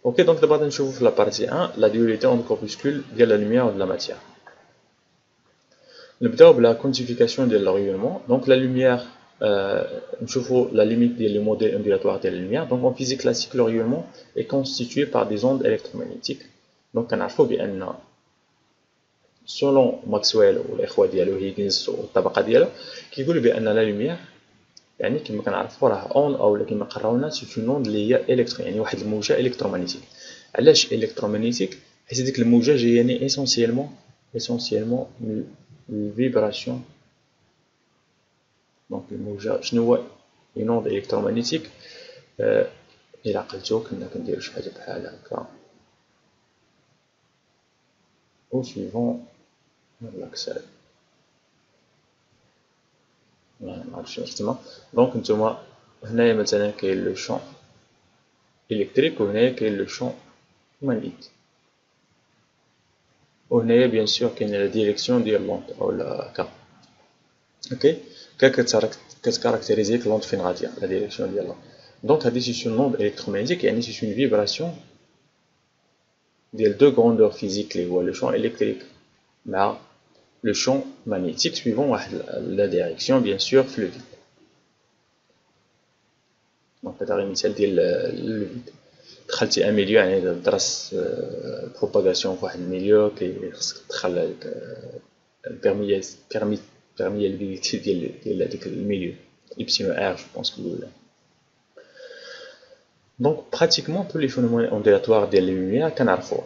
اوكي دونك دابا غادي نشوفو في لابارتي 1 لا dualité اون كوربuscule ديال لا لوميير و لا ماتيير. نبداو بلا كونتيفيكاسيون ديال لوريولمون. دونك لا لوميير نشوفو لا ليميت ديال لي موديل اندولاتوار ديال لا لوميير. دونك اون فيزيك كلاسيك لوريولمون est constitué par des ondes électromagnétiques. دونك كنعرفو بان سولون ماكسويل والاخوه ديالو هيجنز والطبقه ديالو كيقولوا بان لا لوميير يعني كما كنعرفوا راه اون او كما قراونا سي اون اون اللي هي الكترو يعني واحد الموجه الكترومغناطيسيه. علاش الكترومغناطيسيك؟ حيت ديك الموجه جاياني اسونسييلمون من الفيبراسيون. دونك الموجه شنو هو اون اون الكترومغناطيك؟ الى عقلتو كنا كنديرو شي حاجه بحال هكا او سويفون لاكسال ما عرفتش واش تما. دونك نتوما هنايا مثلا كاين لو شون الكتريك وهنايا كاين لو شون مغنيتيك وهنايا بيان سور كاين لا ديريكسيون ديال لونط او لا كا. اوكي كتكاركتيريزيك لونط فين غاديه لا ديريكسيون ديالها. دونك هادي سي اون اوند الكترومغناطيك يعني سي اون فيبراسيون ديال دو غروندور فيزيك اللي هو لو شون الكتريك مع لو شون مغنيتيك سويفون واحد لا ديريكسيون بيان سور في لو فيد. دونك هذا غير مثال ديال لو فيد. دخلتي ان ميليو يعني درس بروباغاسيون في واحد الميليو خصك تدخل البيرميابيليتي ديال هذاك الميليو ايبسيلون ار جو بونس كو. دونك براتيكمون tous les phénomènes ondulatoires ديال اللوميير كنعرفوه.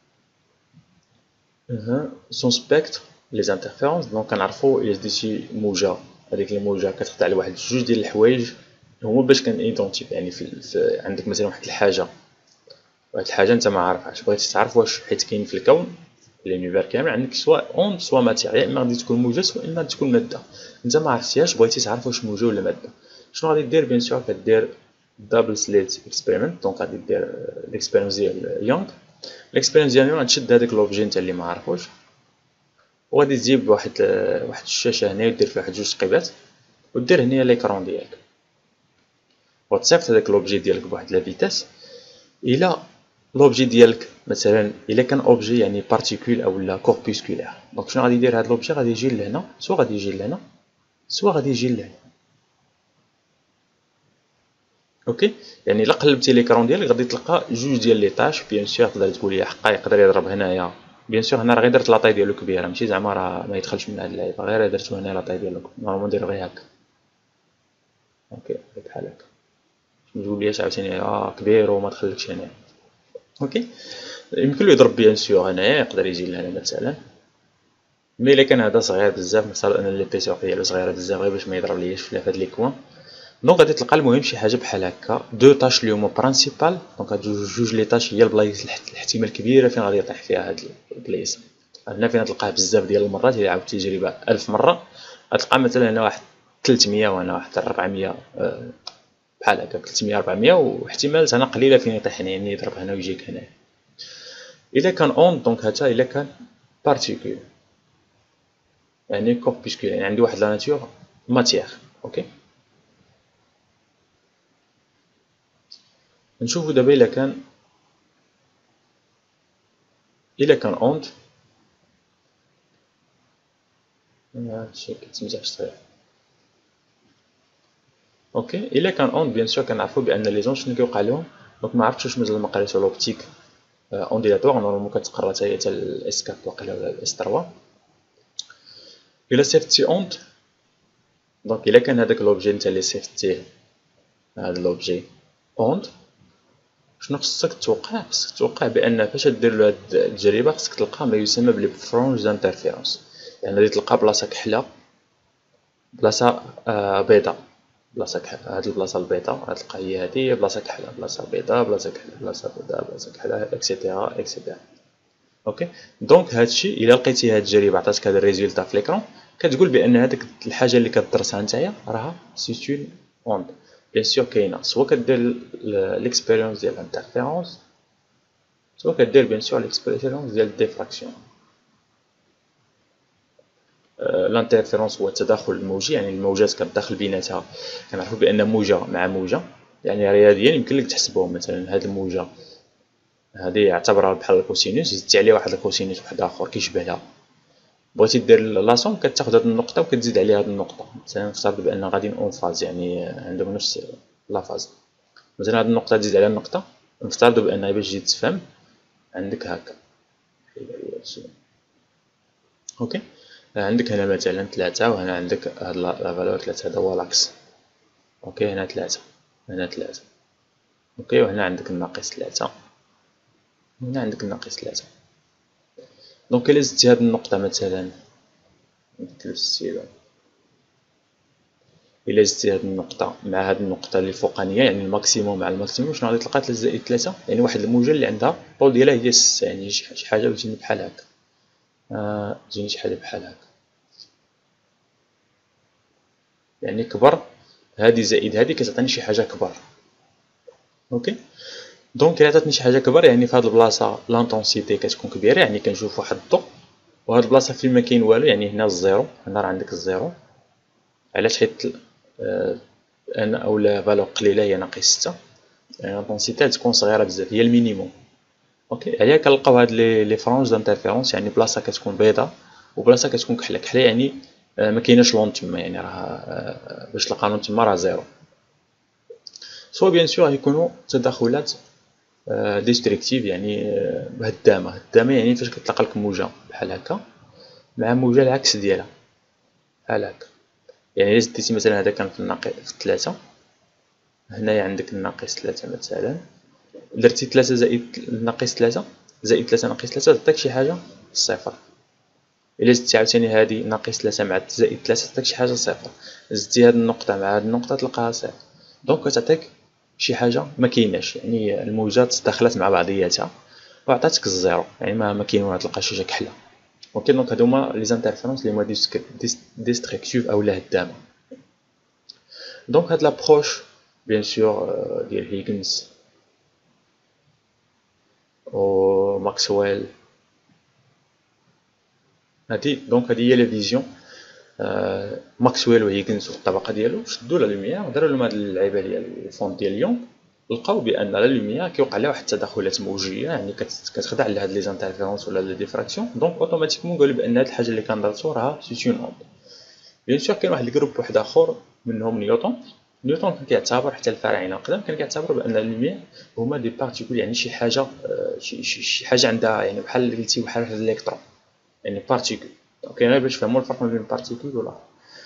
سون سبيكتر لي زانترفيرونس. دونك كنعرفو الا دي شي موجه هذيك الموجه كتخضع لواحد جوج ديال الحوايج هما باش كنيدونتيفي يعني في عندك مثلا واحد الحاجه انت ما عارفهاش بغيتي تعرف واش حيت كاين في الكون لونيفير كامل عندك سواء اون سواء ماتير يا اما غادي تكون موجه سواء اما تكون ماده انت ما عرفتيهاش بغيتي تعرف واش موجه ولا ماده. شنو غادي دير؟ بيان سور كدير دبل سليت اكسبيريمنت. دونك غادي دير الاكسبيريمنت ديال يونغ. الاكسبيريمنت ديال يونغ غتشد هذاك لوبجي نتا اللي ما عارفوش وغادي تجيب واحد الشاشه هنا ودير فيها واحد جوج ثقيبات ودير هنا ليكرون ديالك وتصيفط هذاك لوبجي ديالك بواحد لا فيتاس. الى لوبجي ديالك مثلا الا كان اوبجي يعني بارتيكول او لا كوربusculaire دونك شنو غادي يدير هذا لوبجي؟ غادي يجي لهنا سواء غادي يجي لهنا سواء غادي يجي لهنا. اوكي يعني الا قلبتي ليكرون ديالك غادي تلقى جوج ديال لي طاش. بيان سور تقدر تقول لي حقا يقدر يضرب هنايا. بيان سور هنا راه غير درت لاطاي ديالو كبيره ماشي زعما راه ما يدخلش من هاد اللعيبه غير درتو هنا لاطاي ديالو نورمالمون ندير غير هكا. اوكي بحال هكا ما تقوليش عاوتاني كبير وما دخلكش هنا. اوكي يمكن له يضرب بيان سور هنايا يقدر يجي لهنا مثلا مي الا كان هذا صغير بزاف مثلا انا ليبيسور ديالو صغيره بزاف غير باش ما يضرب ليش في هاد لي كوان. دونك غادي تلقى المهم شي حاجه بحال هكا دو طاش اللي هما برينسيبال. دونك هاد جوج لي طاش هي البلايص الاحتمال كبيره فين غادي يطيح فيها هاد البلايص. هنا فين تلقاه بزاف ديال المرات الا عاودتي تجربه 1000 مره غتلقى مثلا هنا واحد 300 وهنا واحد 400 بحال هكا 300 400 واحتمال هنا قليله فين يطيح هنا يعني يضرب هنا ويجيك هنا. الا كان اون دونك هتا الا كان بارتيكول يعني كوربuscule يعني عندي واحد لا ناتور ماتير. اوكي نشوفو دابا الا كان اوند هادشي كتمزح شويه. اوكي الا كان اوند بيان سور كنعرفو بان لي زون شنو كيوقع لهم. دونك ما عرفتش واش مازال ما قريتو لوبتيك اونديلاتوار نورمالمون كتقرا حتى الاس 4 واقيلا ولا الاس 3. الا صيفطتي اوند دونك الا كان هذاك لوبجي نتا اللي صيفطتيه هذا لوبجي اوند شنو خصك توقع؟ خصك توقع بان فاش دير له هاد التجربه خصك تلقى ما يسمى بلي فرونج دانترفيرونس. يعني غادي تلقى بلاصه كحله بلاصه بيضاء بلاصه كحله. هاد البلاصه البيضاء غتلقى هي هادي بلاصه كحله بلاصه بيضاء بلاصه كحله بلاصه بيضاء بلاصه كحله اكسيتيرا اكسيتيرا. اوكي دونك هادشي الا لقيتي هاد التجربه عطاتك هذا الريزولتا في ليكرون كتقول بان هذيك الحاجه اللي كدرسها نتايا راها سي اون اوند. بيان سور كاينه سواء كدير ليكسبيريونس ديال الانترفيرونس سواء كدير بيان سور ليكسبيريونس ديال الديفراكسيون. الانترفيرونس هو التداخل الموجي يعني الموجات كتداخل بيناتها. كنعرفوا بان موجه مع موجه يعني رياضيا يمكن لك تحسبهم مثلا هاد الموجه هذه اعتبرها بحال الكوسينوس، زدتي عليه واحد الكوسينوس واحد اخر كيشبهها، بغيتي دير لاصوم كتاخد هاد النقطه وكتزيد عليها هاد النقطه. مثلا نفترض بان غاديين اون فاز، يعني عندهم نفس لا فاز، مثلا هاد النقطه تزيد عليها النقطه، نفترض بان باش تجي تفهم عندك هكا. اوكي، عندك هنا مثلا 3 وهنا عندك هاد لا فالور 3، هذا هو لاكس. اوكي، هنا 3 هنا 3. اوكي، وهنا عندك الناقص 3 وهنا عندك الناقص 3. دونك الا زدتي هاد النقطه مثلا نكتب السيرة، الا زدتي هاد النقطه مع هاد النقطه اللي فوقانيه يعني الماكسيموم مع الماكسيموم، شنو غادي تلقى؟ 3 زائد 3 يعني واحد الموجه اللي عندها الطول ديالها هي 6، يعني شي حاجه بتجيني بحال هكا. تجيني شي حاجه بحال هكا، يعني كبر هادي زائد هادي كتعطيني شي حاجه كبر. اوكي، دونك الا عطاتني شي حاجه كبر يعني في هاد البلاصه لانتونسيتي كتكون كبيره، يعني كنشوف واحد الضوء. وهاد البلاصه فين ما كاين والو يعني هنا الزيرو، هنا راه عندك الزيرو. علاش؟ حيت ان اولا فالور قليله هي ناقص 6، يعني لانتونسيتي تكون صغيره بزاف، هي المينيموم. اوكي، عليها كنلقاو هاد لي فرونج دانترفيرونس، يعني بلاصه كتكون بيضاء وبلاصه كتكون كحله كحله، يعني ما كايناش لون تما، يعني راه باش تلقى لون تما راه زيرو. سوا بيان سور يكونوا تداخلات ديستريكتيف، يعني هدامه يعني فاش كتلقى لك موجه بحال هكا مع موجه العكس ديالها بحال هكا، يعني الا زدتي مثلا هذا كان في الناقص في 3، هنايا عندك الناقص 3 مثلا، درتي 3 زائد الناقص 3 زائد 3 ناقص 3 تعطيك شي حاجه صفر. الا زدتي عاوتاني هذه ناقص 3 مع زائد 3 تعطيك شي حاجه صفر. زدتي هذه النقطه مع هذه النقطه تلقاها صفر، دونك كتعطيك شي حاجه ما كايناش، يعني الموجات دخلت مع بعضياتها وعطاتك الزيرو، يعني ما كاين ولا تلقى شي حاجه كحله. اوكي، دونك هادو هما لي زانترفيرونس لي هما ديستركتيف اولا هدامه. دونك هاد لابروش بيان سور ديال هيغنز و ماكسويل، هادي هي لا فيزيون. ماكسويل و هيغنز والطبقه ديالو شدوا لا لوميير، داروا لهم هاد اللعيبه ديال الفونت ديال ليون، لقاو بان لا لوميير كيوقع لها واحد التداخلات موجيه، يعني كتخدع لهاد لي زانترفيرونس ولا لي ديفراكسيون، دونك اوتوماتيكمون قالوا بان هاد الحاجه اللي كندرسو راها سي اون اوند. بيان سور كاين واحد الجروب واحد اخر منهم نيوتن كان كيعتبر حتى الفراعنه القدام كان كيعتبر بان لا لوميير هما دي بارتيكول، يعني شي حاجه شي حاجه عندها يعني بحال اللي قلتي بحال الالكترون، يعني بارتيكول. اوكي، غير باش نفهموا الفرق ما بين بارتيكول ولا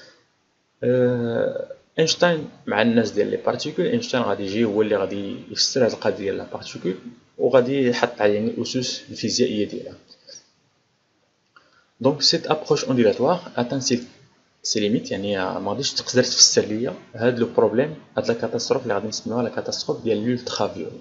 اينشتاين مع الناس ديال لي بارتيكول. اينشتاين غادي يجي هو اللي غادي يفسر هاد القضيه ديال لا بارتيكول وغادي يحط على يعني الاسس الفيزيائيه ديالها. دونك سيت ابروش اونديلاتوار اتان سي ليميت، يعني ما غاديش تقدر تفسر ليا هاد لو بروبليم، هاد لا كاتاستروف اللي غادي نسميوها لا كاتاستروف ديال لولترافيول.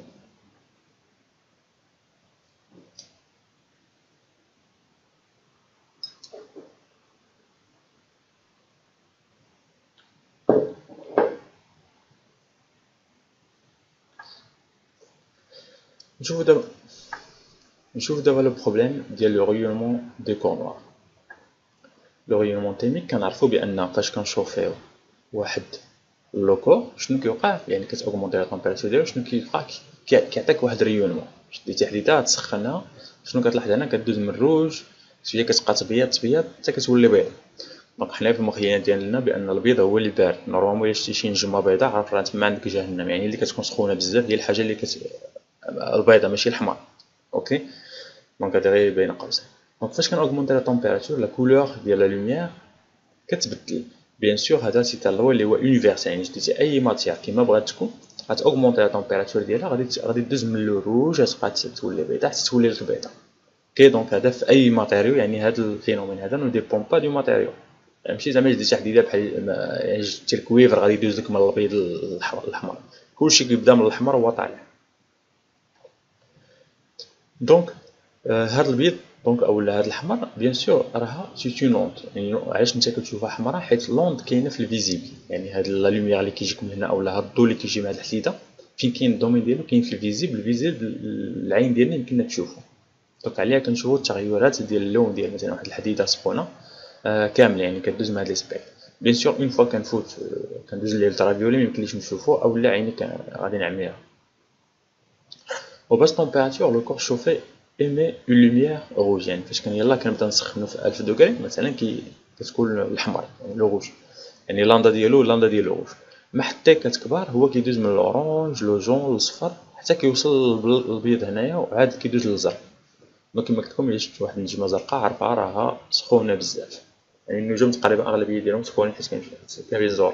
نشوف دابا لو بروبليم ديال لو ريونمون دي كور نوار. لو ريونمون تيرميك كنعرفو بان فاش كنشوفيو واحد لوكور شنو كيوقع، يعني كتاوغمونتي لا طومبيراتور ديالو، شنو كيبقى كيعطيك واحد ريونمون. شديتي حديده تسخنها، شنو كتلاحظ هنا؟ كدوز من الروج شويه كتبقى تبيض حتى كتولي بيض. دونك حنا في المخيلات ديالنا بان البيض هو اللي بارد. نورمالمون الا شتي شي نجمه بيضاء عرف راه تما عندك جهنم، يعني اللي كتكون سخونه بزاف هي الحاجه اللي البيضاء ماشي الحمر. اوكي، دونك هادي غير بين قوسين. دونك فاش كنأوغمونتي لا طومبيراتور لا كولور ديال لا لوميير كتبدل. بيان سور هذا سي تاع اللي هو يونيفرسال، يعني شديتي اي ماتيير كيما بغات تكون غتأوغمونتي لا طومبيراتور ديالها، غادي دوز من لو روج تبقى تولي بيضاء حتى تولي لك بيضاء. اوكي، دونك هذا في اي ماتيريو، يعني هذا الفينومين هذا نو ديبون با دو ماتيريو، ماشي زعما جديتي حديده بحال يعني جبتي الكويفر غادي يدوز لك من الابيض للاحمر، كلشي كيبدا من الاحمر وهو طالع. دونك هاد البيض دونك اولا هاد الاحمر بيان سور راها سي اون لوند، يعني علاش انت كتشوفها حمراء؟ حيت لوند كاينه في الفيزيبل، يعني هاد لا لوميير اللي كيجيك من هنا اولا هاد الضوء اللي كيجي من هاد الحديده فين كاين الدومين ديالو كاين في الفيزيبل العين ديالنا يمكننا تشوفو. دونك عليها كنشوفو التغيرات ديال اللون ديال مثلا واحد الحديده سخونه كامله، يعني كدوز مع هاد لي سبيك. بيان سور اون فوا كنفوت كندوز للالترا فيولي ميمكنليش نشوفو اولا عيني غادي نعميها. Au basse température, le corps chauffé émet une lumière rouge. يعني فاش كان يلاه كنبدا نسخنو في 1000 دوغري مثلا كتكون الحمر يعني لو روج، يعني لاندا ديالو روج. ما حتى كتكبر هو كيدوز من الاورانج لو جون للصفر حتى كيوصل للبيض هنايا وعاد كيدوز للزرق. دونك كما قلت لكم الا شفت واحد النجمه زرقاء عرفها راها سخونه بزاف، يعني النجوم تقريبا اغلبيه ديالهم سخونين حيت كاين الزرق.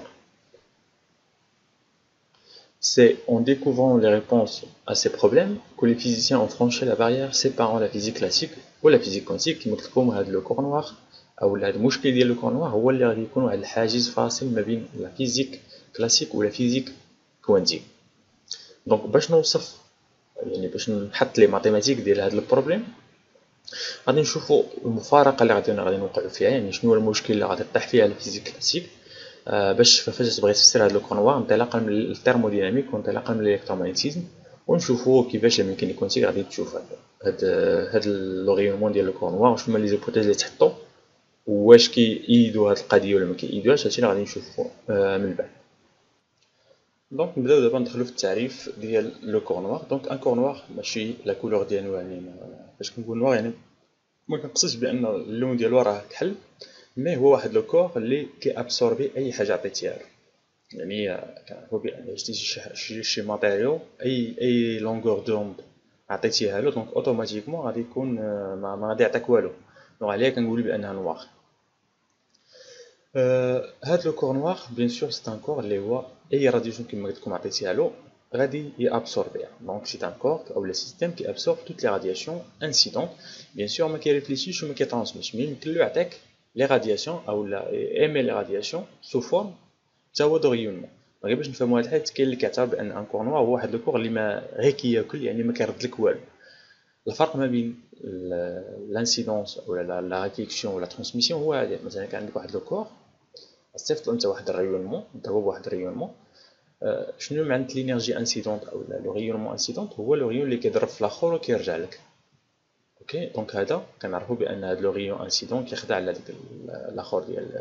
C'est en découvrant les réponses à ces problèmes que les physiciens ont franchi la barrière séparant la physique classique ou la physique quantique. كما قلت لكم هذا لو كور نوار او هذا المشكل ديال لو كور نوار هو اللي غادي يكون واحد الحاجز فاصل ما بين لا فيزيك كلاسيك ولا فيزيك كوانتيك. دونك باش نوصف يعني باش نحط لي ماتيماتيك ديال هذا البروبليم غادي نشوفوا المفارقه اللي غادي نوقعوا فيها، يعني شنو هو المشكل اللي غادي طيح فيها الفيزيك كلاسيك باش فاش تبغي تفسر هذا لو كور نوار انطلاقا من الثيرموديناميك وانطلاقا من الالكترومغناطيسم، ونشوفوا كيفاش الميكانيك كوانتيك غادي تشوف هاد لو غيونمون ديال لو كور نوار وشنو هما لي زيبوتيز اللي تحطوا واش كيأيدوا هاد القضيه ولا ما كيأيدوهاش. هادشي اللي غادي نشوفوا من بعد. دونك نبداو دابا ندخلو في التعريف ديال لو كور نوار. دونك ان كور نوار ماشي لا كولور ديالو، يعني فاش كنقول نوار يعني ما كنقصدش بان اللون ديالو راه كحل، مي هو واحد لو كور اللي كيابسوربي اي حاجه عطيتيها له. يعني كنعرفو بان شي ماتيريو اي لونغور دوند عطيتيها له دونك اوتوماتيكمون غادي يكون ما غادي يعطيك والو، دونك عليها كنقولو بانها نوار. هاد لو كور نوار بيان سور سي ان كور اللي هو اي رادياسيون كيما قلت لكم عطيتيها له غادي يابسوربيها. دونك سي ان كور او لا سيستيم كي ابسورب توت لي رادياسيون انسيدونت. بيان سور ما كيريفليشيش وما كيترانسميتش، مي يمكن له يعطيك لي رادياسيون او لا ايمي لي رادياسيون سو فورم تا هو دو ريونمون. دونك باش نفهموا هاد الحاجه كاين اللي كيعتبر بان ان كور نوار هو واحد لو كور اللي ما غير كياكل، يعني ما كيرد لك والو. الفرق ما بين لانسيدونس ولا لا ريفليكسيون ولا ترانسميسيون هو هذا. مثلا كان عندك واحد لو كور صيفط انت واحد الريونمون، ضربوا بواحد الريونمون. شنو معنى لينيرجي انسيدونت او لو ريونمون انسيدونت؟ هو لو ريون اللي كيضرب في الاخر وكيرجع لك. اوكي دونك هذا كنعرفوا بان هذا لو ريون انسيدون كيخدع على ديك الاخر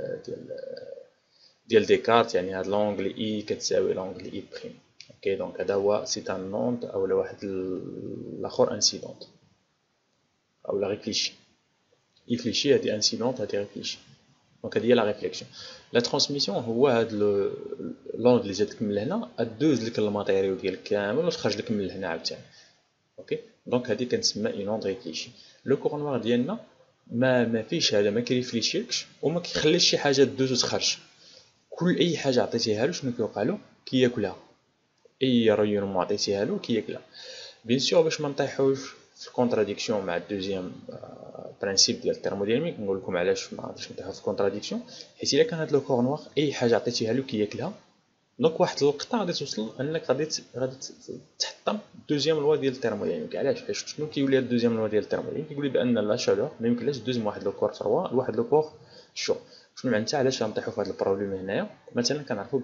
ديال ديكارت، يعني هاد لونغل اي كتساوي لونغل اي بريم. اوكي دونك هذا هو سي ان نونت او واحد الاخر انسيدونت او لا ريفليشي. يفليشي هادي انسيدونت هادي ريفليشي. دونك هادي هي لا ريفليكسيون. لا ترانسميسيون هو هاد لونغ اللي جاتك من هنا ادوز لك الماتيريال ديالك كامل وتخرج لك من هنا عاوتاني. اوكي دونك هادي كنسمى اون اونغ ريفليشي. لو كور نوار ديالنا ما فيش هذا، ما كيريفليشيكش وما كيخليش شي حاجه دوز وتخرج. كل اي حاجه عطيتيها له شنو كيوقع له؟ كياكلها. اي ريونمون عطيتيها له كياكلها. بيان سور باش ما نطيحوش في الكونتراديكسيون مع الدوزيام برانسيب ديال الثيرموديناميك نقول لكم علاش ما غاديش نطيحوا في الكونتراديكسيون، حيت الا كان هاد لو كور نوار اي حاجه عطيتيها له كياكلها. دونك واحد اللقطه غادي توصل انك غادي تحطم الدوزيام لوا ديال الثيرموديناميك. علاش؟ حيت شنو كيولي هاد الدوزيام لوا ديال الثيرموديناميك؟ كيقول لي بان لا شالور ما يمكنلاش دوز من واحد لو كور فروا لواحد لو كور شو. شنو معناتها؟ علاش غنطيحوا في هاد البروبليم هنايا؟ مثلا كنعرفوا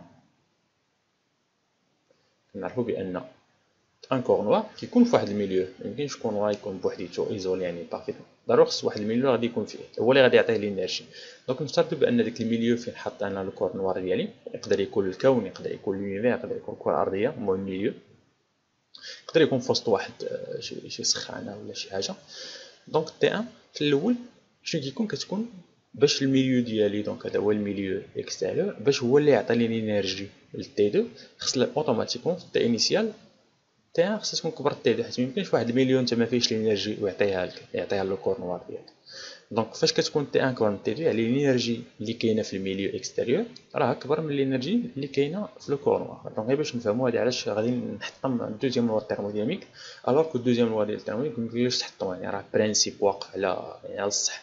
بان ان كور نوار كيكون في واحد الميليو، ميمكنش كون نوار يكون بوحديتو ايزولي يعني بارفيتمون، ضروري خص واحد الميليو غادي يكون فيه هو اللي غادي يعطيه لينيرجي. دونك نفترضوا بان داك الميليو فين حط انا لو كور نوار ديالي يقدر يكون الكون، يقدر يكون لونيفير، يقدر يكون الكره الارضيه، المهم ميليو يقدر يكون في وسط واحد شي سخانه ولا شي حاجه. دونك تي ان في الاول شنو كتكون باش الميليو ديالي، دونك هذا هو الميليو اكستيريور، باش هو اللي يعطي لي لينيرجي للتي 2 خص اوتوماتيكمون في التي انيسيال تاعها خصها تكون كبر تي 2، حيت ميمكنش واحد المليون انت ما فيهش لينيرجي ويعطيها لك، يعطيها لو كور نوار ديالك. دونك فاش كتكون تي 1 كبر من تي 2 يعني الانرجي اللي كاينه في الميليو اكستيريور راه اكبر من الانرجي اللي كاينه في لو كور نوار. دونك غير باش نفهموا هذه علاش غادي نحطم الدوزيام لوا الثيرموديناميك، الوغ كو الدوزيام لوا ديال الثيرموديناميك ميمكنلوش تحطو، يعني راه برينسيپ واقع على الصح.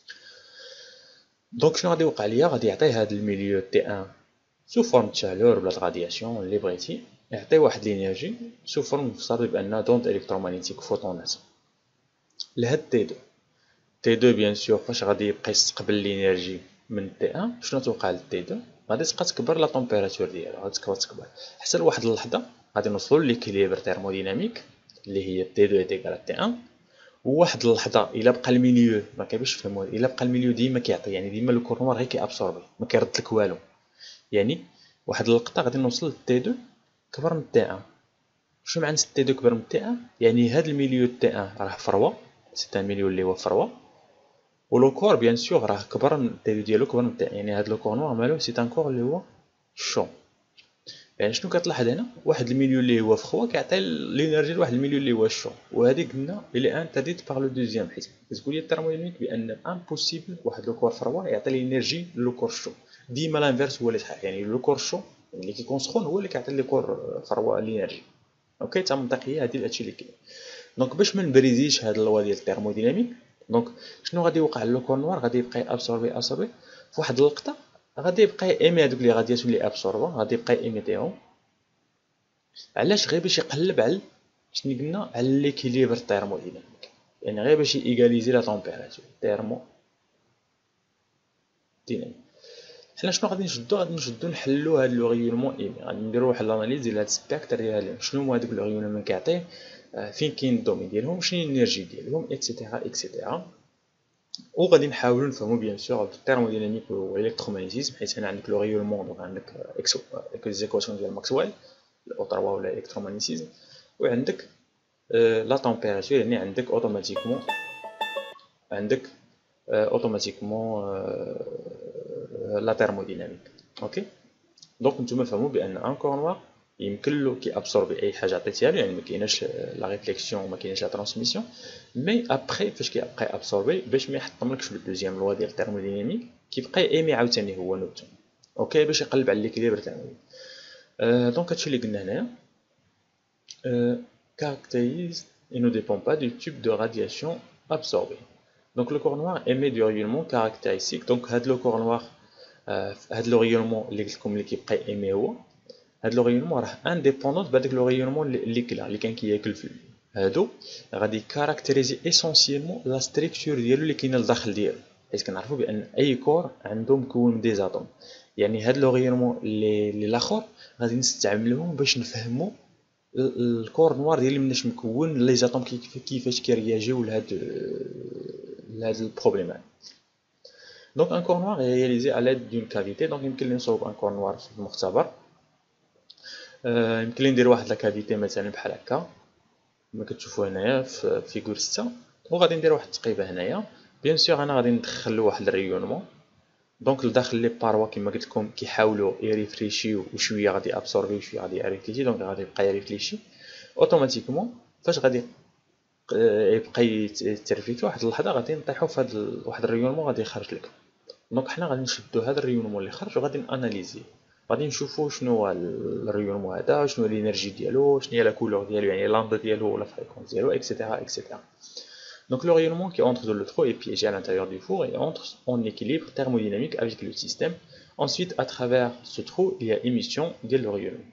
دونك شنو غادي يوقع ليا؟ غادي يعطي هذا الميليو تي 1 سو فورم شالور ولا غادياسيون اللي بغيتي، يعطي واحد لينيرجي سو فورم مفسر بان دوند الكترومغناطيك فوتونات لهاد تي 2. تي 2 بيان سور فاش غادي يبقى يستقبل لينيرجي من تي 1 شنو توقع لتي 2؟ غادي تبقى تكبر لا طومبيراتور ديالها، غادي تكبر حتى لواحد اللحظه غادي نوصلوا ليكيليبر ثيرموديناميك اللي هي تي 2 ايكال تي 1. وواحد اللحظه الا بقى الميليو ما كيباش تفهموا، الا بقى الميليو ديما كيعطي، يعني ديما لو كور نوار غير كيابسوربي ما كيرد لك والو، يعني واحد اللقطه غادي نوصل لتي 2 كبر من تي 1. شنو معنى تي 2 كبر من تي 1؟ يعني هاد الميليو تي 1 راه فروه، سي ان ميليو اللي هو فروه، و لو كور بيان سور راه كبر من تي 2 ديالو كبر من تي 1، يعني هاد لو كور نوار مالو سي ان كور اللي هو شو. يعني شنو كتلاحظ هنا؟ واحد الميليو اللي هو فخوا كيعطي لينيرجي لواحد الميليو اللي هو شو، وهذه قلنا الى انترديت باغ لو دوزيام، حيت كتقول لي الثيرموديناميك بان امبوسيبل واحد لو كور فروه يعطي لينيرجي لو كور شو، ديما لانفيرس هو اللي صحيح، يعني لو كور شو اللي كيكون سخون هو اللي كيعطي لي كور فروه لينيرجي. اوكي تا منطقيه هذه هادشي اللي كاين. دونك باش ما نبريزيش هاد اللوا ديال الثيرموديناميك، دونك شنو غادي يوقع لو كور نوار؟ غادي يبقى ابسوربي في واحد اللقطه، غادي يبقى ايمي هذوك لي غادياسيون لي ابسوربون، غادي يبقى ايميتيهم. علاش؟ غير باش يقلب على شنو قلنا على ليكيليبر الثيرموديناميك، يعني غير باش ييغاليزي لا طومبيراتور ثيرموديناميك. حنا شنو غادي نشدو نحلو هاد لو ريونمون ايمي، غادي نديرو واحد الاناليز ديال هاد السبيكتر ديال شنو هما هادوك لو ريونمون كيعطيه، فين كاين الدومين ديالهم، شنو هي الانرجي ديالهم، اكسيتيرا اكسيتيرا. وغادي نحاولو نفهمو بيان سور الثيرموديناميك والالكترومagnétisme، حيت هنا عندك لو ريونمون، دونك عندك ليزيكواسيون ديال ماكسويل او 3 ولا الالكترومagnétisme، وعندك لا طومبيراتور، يعني عندك اوتوماتيكمون لا ثيرموديناميك. اوكي، دونك نتوما فهموا بان ان كور نوار يمكن له كي ابسوربي اي حاجه عطيتيها له، يعني ما كايناش لا ريفليكسيون وما كايناش لا ترانسميسيون، مي ابخي فاش كيبقى ابسوربي باش ما يحطملكش في الدوزيام لوا ديال الثيرموديناميك، كيبقى ايمي عاوتاني هو نوبته. اوكي، باش يقلب على ليكيليبر تاعو. دونك هادشي اللي قلنا هنايا. caractérise et ne dépend pas du type de radiation absorbée. Donc le corps noir émet du rayonnement caractéristique. Donc le corps noir, le rayonnement اللي كيبقى émet هو هاد لو ريونمون راه انديبوندون بهذاك لو ريونمون اللي كان كياكل في هادو، غادي كاركتيريزي اسونسيلمون لا ستركتور ديالو اللي كاينه لداخل ديالو، حيت كنعرفوا بان اي كور عنده مكون من دي زاتوم. يعني هاد لو ريونمون اللي الاخر غادي نستعملوهم باش نفهموا الكور نوار ديال مناش مكون، لي زاتوم كيفاش كيرياجيو لهاد البروبليم. دونك ان كور نوار رياليزي على ليد دون كافيتي. دونك يمكن لي نصوب ان كور نوار في المختبر، يمكن لي ندير واحد لا كافيتي مثلا بحال هكا كما كتشوفوا هنايا في فيغور 6، وغادي ندير واحد التقيبه هنايا. بيان سور انا غادي ندخل واحد الريونمون، دونك لداخل لي باروا كما قلت لكم كيحاولوا يريفريشيو، وشويه غادي ابسوربي وشويه غادي يريفليشي، دونك غادي يبقى يريفليشي اوتوماتيكمون. فاش غادي يبقى يترفيكي واحد اللحظه غادي نطيحوا في هذا واحد الريونمون غادي يخرج لك. دونك حنا غادي نشدو هذا الريونمون اللي خرج وغادي ناناليزي، غادي نشوفوا شنو هو الريونمون هذا، شنو هي الانرجي ديالو، شنو هي لا كولور ديالو، يعني لامدا ديالو ولا فريكونس ديالو اكسيتيرا اكسيتيرا. Donc le rayonnement qui entre dans le trou est piégé à l'intérieur du four et entre en équilibre thermodynamique avec le système. Ensuite, à travers ce trou, il y a émission de le rayonnement.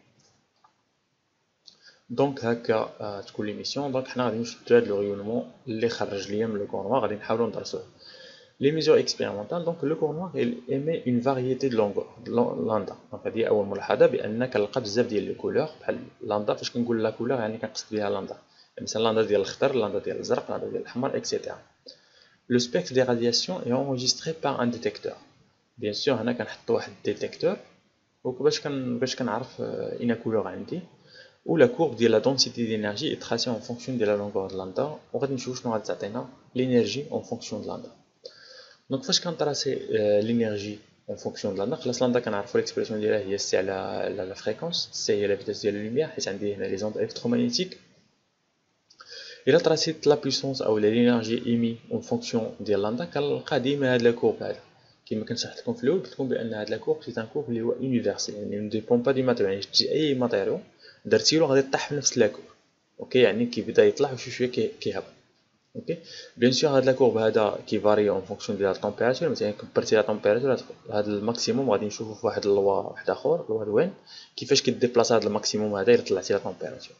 Donc هكا تكون l'émission. Donc حنا غادي نشدو هاد le rayonnement اللي خرج ليا من le corps noir غادي نحاولوا ندرسوه. Les mesures expérimentales. Donc le corps noir il émet une variété de longueur lambda. Donc هذه أول ملاحظة بأن كنلقى بزاف ديال لي كولور بحال لامدا. فاش كنقول لا كولور يعني كنقصد بها لامدا، مثلا لامدا ديال الخضر، لامدا ديال الازرق، لامدا ديال الاحمر اكسيتيرا. Le spectre des radiations est enregistré par un détecteur. Bien sûr هنا كنحط واحد détecteur باش كنعرف اين كولور عندي، و la courbe ديال la densité d'énergie est tracée en fonction de la longueur de lambda. وغادي نشوف شنو غتعطينا l'énergie en fonction de lambda. دونك فاش كنطراسي l'énergie en fonction de lambda، خلاص lambda كنعرفوا l'expression ديالها هي c على la fréquence، c هي la vitesse ديال اللوميير حيت عندي هنا les ondes électromagnétiques. إلا طراسيت لا بويسونس أو l'énergie émise en fonction ديال لامدا كنلقى ديما هاد لا كورب هذا. كما كنت شرحت لكم في الأول قلت لكم بأن هاد لا كورب سي ان كورب اللي هو يونيفرسال، يعني نو ديبون با دي ماتيريال، يعني شتي أي ماتيريال درتيلو غادي يطيح في نفس لا كورب. أوكي، يعني كيبدا يطلع وشوي شويه كيهبط. اوكي، بيان سور هاد لا كورب هذا كيفاري اون فونكسيون ديال التمبيراتور. مثلا كبرتي لا تمبيراتور هاد الماكسيموم غادي نشوفو في واحد اللوا واحد اخر، اللوا وين كيفاش كيديبلاصا هاد الماكسيموم هذا الا طلعتي لا تمبيراتور.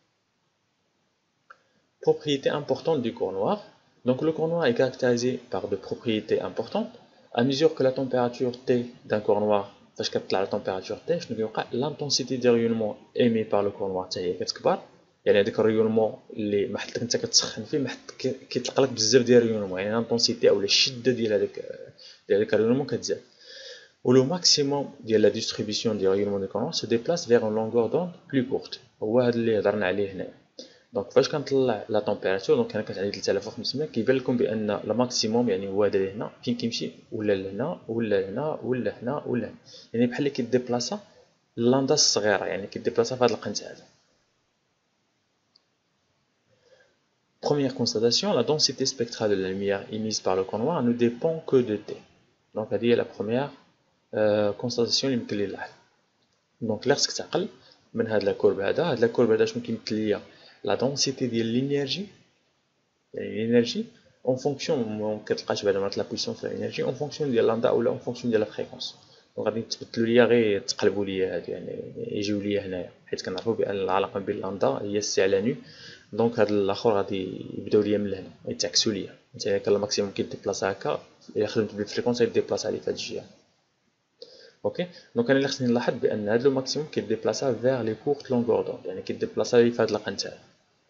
Propriétés importantes du corps noir. Donc le corps noir est caractérisé par de propriétés importantes. À mesure que la température T d'un corps noir, فاش كتطلع la température T شنو كيوقع؟ l'intensité des rayonnements émis par le corps noir حتى هي كتكبر. يعني هذاك الريونمون اللي ما حدك انت كتسخن فيه ما حد كيطلق لك بزاف ديال الريونمون، يعني لانتونسيتي او الشده ديال هذاك الريونمون كتزاد. و لو ماكسيموم ديال لا ديستريبيسيون ديال الريونمون دو كور نوار se déplace vers une longueur d'onde plus courte. هو هذا اللي هضرنا عليه هنا. دونك فاش كنطلع لا طومبيراتور، دونك انا كانت عندي 3500، كيبان لكم بان لا ماكسيموم يعني هو هذا هنا فين كيمشي، ولا لهنا ولا هنا ولا هنا ولا هنا، يعني بحال اللي كيديبلاصا اللاندا الصغيره، يعني كيديبلاصا في هذا القنت هذا. Première constatation, la densité spectrale de la lumière émise par le corps noir ne dépend que de T. Donc هذه هي la première constatation اللي يمكن لي نلاحظ. دونك لا خصك تعقل من هاد لا كورب هاد لا كورب هذا شنو كيمثل ليا؟ لا دونسيتي ديال لينيرجي، يعني لينيرجي اون فونكسيون، مكتلقاش بعدا مرات لا بويسونس تاع لينيرجي اون فونكسيون ديال لاندا اولا اون فونكسيون ديال لا فريكونس. وغادي تبدلوا ليا غير تقلبوا ليا هادو، يعني يجيو ليا هنايا، حيت كنعرفوا بان العلاقه بين لاندا هي السي على نو. دونك هاد الاخر غادي يبداو ليا من هنا يتعكسوا ليا، مثلا كان الماكسيموم كيديبلاصا هكا، الا خدمت بالفريكونس يديبلاصا لي في هاد الجهه. اوكي، دونك انا اللي خصني نلاحظ بان هاد لو ماكسيموم كيديبلاصا فيغ لي كورت لونغور دوند، يعني كيديبلاصا لي في هاد القنت هذا.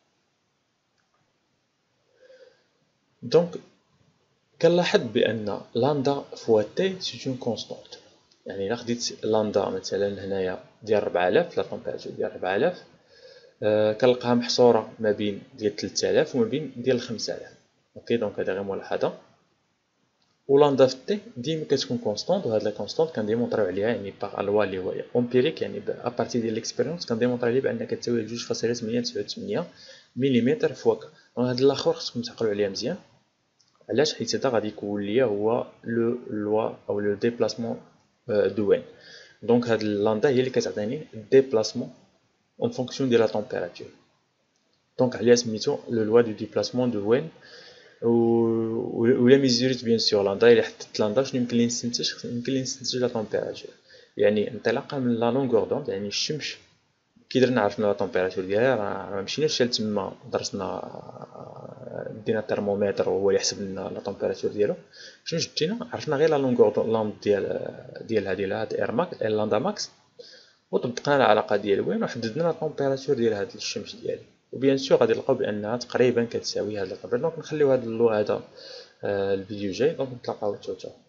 دونك كنلاحظ بان لاندا فوا تي سي اون كونستانت، يعني الا خديت لاندا مثلا هنايا ديال 4000، لا طومبيراتور ديال 4000 كنلقاها محصوره ما بين ديال 3000 وما بين ديال 5000. اوكي، دونك هذا غير ملاحظه. ولاندا في تي ديما كتكون كونستانت، وهاد لا كونستانت كنديمونطريو عليها يعني باغ لوا اللي هو امبيريك، يعني ابارتي ديال ليكسبيريونس كنديمونطري عليه بان كتساوي 2.898 ملم فوق. هاد الاخر خصكم تعقلوا عليها مزيان، علاش؟ حيت هذا غادي يكون ليا هو لو لوا او لو ديبلاسمون دو وين. دونك هاد لاندا هي اللي كتعطيني ديبلاسمون اون فونكسيون ديال لا طومبيراتور. دونك عليها سميتو لو لوا دو ديبلاسمون دو وين. ولا ميزوريت بيان سور لاندا، الا حطيت لاندا شنو يمكن لي نستنتج؟ يمكن لي نستنتج لا طومبيراتور، يعني انطلاقا من لا لونغور دوند، يعني الشمس كي درنا عرفنا لا طومبيراتور ديالها، راه ما مشيناش لتما درسنا دينا الترمومتر وهو اللي يحسب لنا لا طومبيراتور ديالو. شنو جبتينا؟ عرفنا غير لا لونغور دوند ديال هاد ار ماكس لاندا ماكس، وطبقنا العلاقه ديال وين وحددنا لا طومبيراتور ديال هاد الشمس ديالي، وبيان سور غادي نلقاو بانها تقريبا كتساوي هاد القبر. دونك نخليو هاد اللو هذا الفيديو جاي، دونك نتلاقاو تشاو.